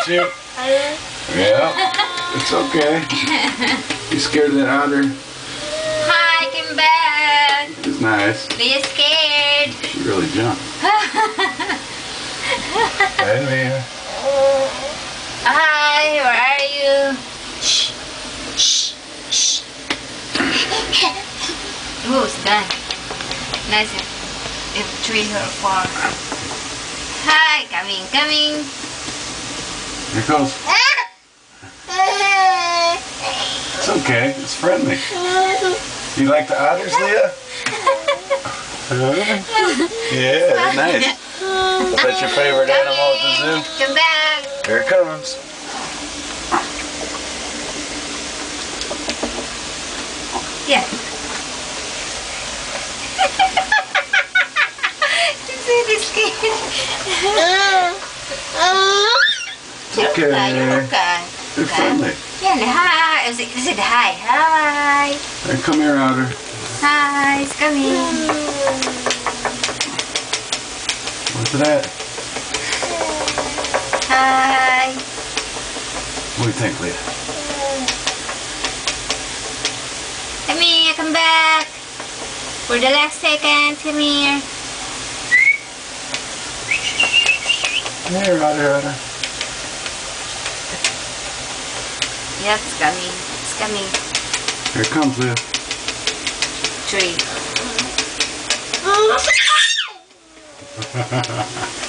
you? Yeah. It's okay. You scared of that otter? Hi, come back. It's nice. Are you scared? She really jumped. Hey, Mia. Hi, where are you? Shh. Shh. Shh. Oh, it's done. Nice. If 3 or 4. Hi, coming. Here it goes. It's okay. It's friendly. You like the otters, Leah? Yeah, they're nice. Is that your favorite animal at the zoo? Come back. Here it comes. Yeah. She's really scared. It's okay. They're friendly. Yeah, hi. Is it hi? Hi. Hey, come here, otter. Hi, it's coming. What's that? Hi. What do you think, Leah? Come here, come back. For the last second, come here. Come here, otter. Yep, it's coming. It's coming. Here it comes, Leah. 3.